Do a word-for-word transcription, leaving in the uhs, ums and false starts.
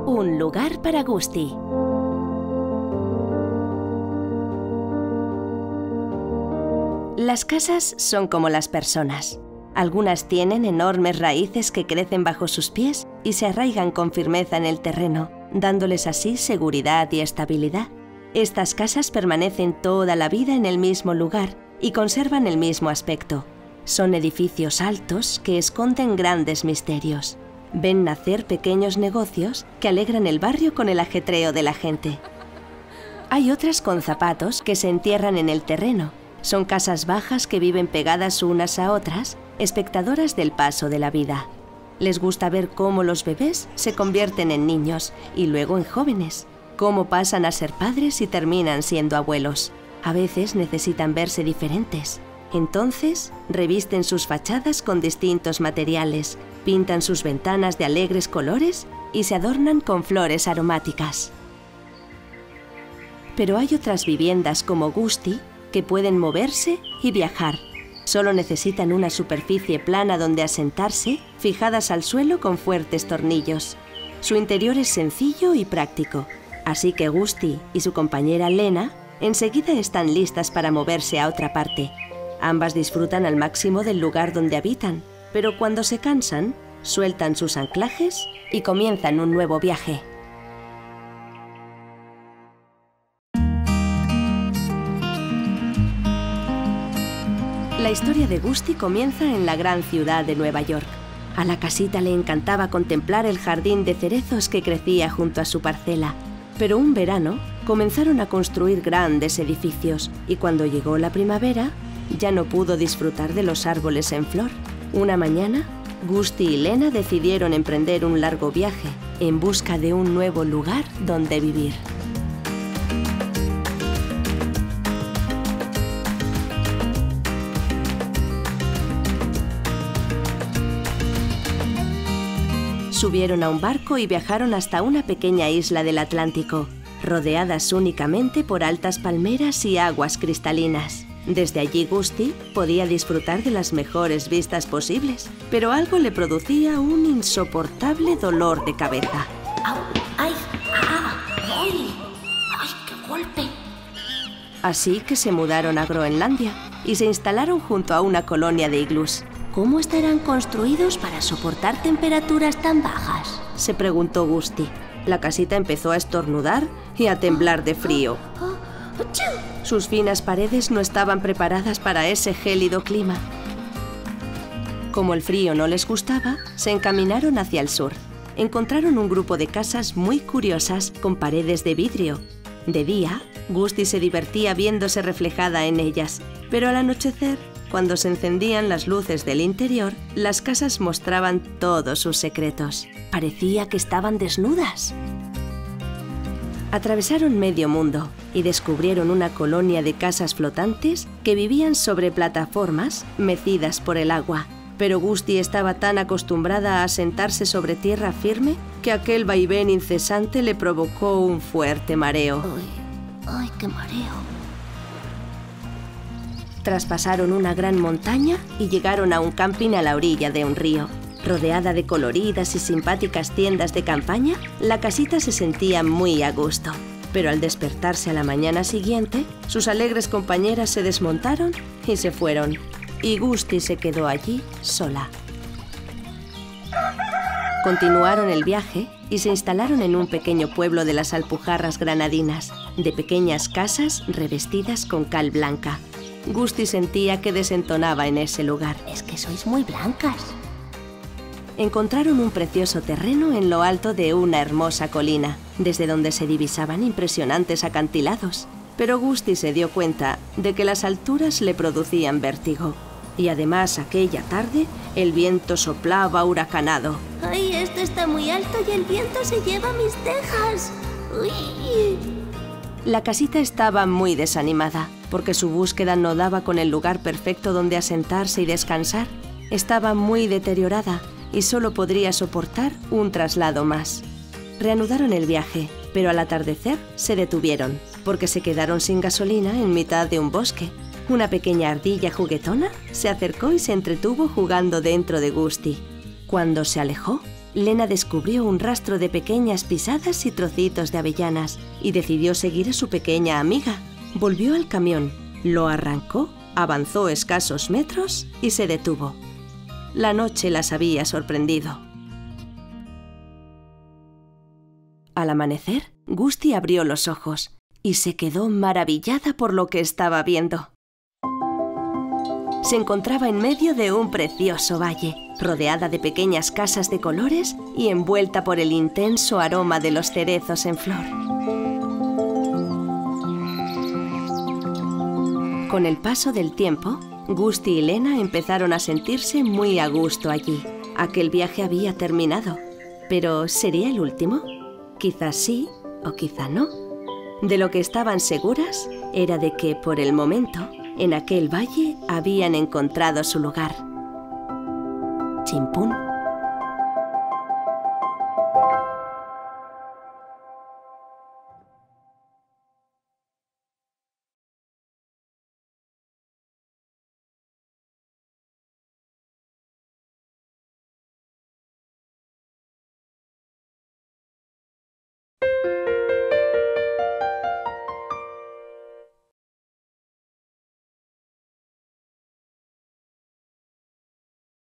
Un lugar para Gusti. Las casas son como las personas. Algunas tienen enormes raíces que crecen bajo sus pies y se arraigan con firmeza en el terreno, dándoles así seguridad y estabilidad. Estas casas permanecen toda la vida en el mismo lugar y conservan el mismo aspecto. Son edificios altos que esconden grandes misterios. Ven nacer pequeños negocios que alegran el barrio con el ajetreo de la gente. Hay otras con zapatos que se entierran en el terreno. Son casas bajas que viven pegadas unas a otras, espectadoras del paso de la vida. Les gusta ver cómo los bebés se convierten en niños y luego en jóvenes, cómo pasan a ser padres y terminan siendo abuelos. A veces necesitan verse diferentes. Entonces, revisten sus fachadas con distintos materiales, pintan sus ventanas de alegres colores y se adornan con flores aromáticas. Pero hay otras viviendas como Gusti que pueden moverse y viajar. Solo necesitan una superficie plana donde asentarse, fijadas al suelo con fuertes tornillos. Su interior es sencillo y práctico, así que Gusti y su compañera Lena enseguida están listas para moverse a otra parte. Ambas disfrutan al máximo del lugar donde habitan, pero cuando se cansan, sueltan sus anclajes y comienzan un nuevo viaje. La historia de Gusti comienza en la gran ciudad de Nueva York. A la casita le encantaba contemplar el jardín de cerezos que crecía junto a su parcela. Pero un verano comenzaron a construir grandes edificios y cuando llegó la primavera ya no pudo disfrutar de los árboles en flor. Una mañana, Gusti y Lena decidieron emprender un largo viaje en busca de un nuevo lugar donde vivir. Subieron a un barco y viajaron hasta una pequeña isla del Atlántico, rodeadas únicamente por altas palmeras y aguas cristalinas. Desde allí Gusti podía disfrutar de las mejores vistas posibles, pero algo le producía un insoportable dolor de cabeza. ¡Au! ¡Ay! ¡Ah! ¡Ay! ¡Ay, qué golpe! Así que se mudaron a Groenlandia y se instalaron junto a una colonia de iglús. ¿Cómo estarán construidos para soportar temperaturas tan bajas?, se preguntó Gusti. La casita empezó a estornudar y a temblar de frío. Sus finas paredes no estaban preparadas para ese gélido clima. Como el frío no les gustaba, se encaminaron hacia el sur. Encontraron un grupo de casas muy curiosas con paredes de vidrio. De día, Gusti se divertía viéndose reflejada en ellas, pero al anochecer, cuando se encendían las luces del interior, las casas mostraban todos sus secretos. Parecía que estaban desnudas. Atravesaron medio mundo y descubrieron una colonia de casas flotantes que vivían sobre plataformas mecidas por el agua. Pero Gusti estaba tan acostumbrada a sentarse sobre tierra firme que aquel vaivén incesante le provocó un fuerte mareo. ¡Ay! ¡Ay, qué mareo! Traspasaron una gran montaña y llegaron a un camping a la orilla de un río. Rodeada de coloridas y simpáticas tiendas de campaña, la casita se sentía muy a gusto. Pero al despertarse a la mañana siguiente, sus alegres compañeras se desmontaron y se fueron. Y Gusti se quedó allí sola. Continuaron el viaje y se instalaron en un pequeño pueblo de las Alpujarras Granadinas, de pequeñas casas revestidas con cal blanca. Gusti sentía que desentonaba en ese lugar. Es que sois muy blancas. Encontraron un precioso terreno en lo alto de una hermosa colina, desde donde se divisaban impresionantes acantilados. Pero Gusti se dio cuenta de que las alturas le producían vértigo. Y además, aquella tarde, el viento soplaba huracanado. ¡Ay, esto está muy alto y el viento se lleva mis tejas! ¡Uy! La casita estaba muy desanimada, porque su búsqueda no daba con el lugar perfecto donde asentarse y descansar. Estaba muy deteriorada y solo podría soportar un traslado más. Reanudaron el viaje, pero al atardecer se detuvieron, porque se quedaron sin gasolina en mitad de un bosque. Una pequeña ardilla juguetona se acercó y se entretuvo jugando dentro de Gusti. Cuando se alejó, Lena descubrió un rastro de pequeñas pisadas y trocitos de avellanas y decidió seguir a su pequeña amiga. Volvió al camión, lo arrancó, avanzó escasos metros y se detuvo. La noche las había sorprendido. Al amanecer, Gustie abrió los ojos y se quedó maravillada por lo que estaba viendo. Se encontraba en medio de un precioso valle, rodeada de pequeñas casas de colores y envuelta por el intenso aroma de los cerezos en flor. Con el paso del tiempo, Gustie y Lena empezaron a sentirse muy a gusto allí. Aquel viaje había terminado, pero ¿sería el último? Quizás sí o quizá no. De lo que estaban seguras era de que, por el momento, en aquel valle habían encontrado su lugar. Chimpún.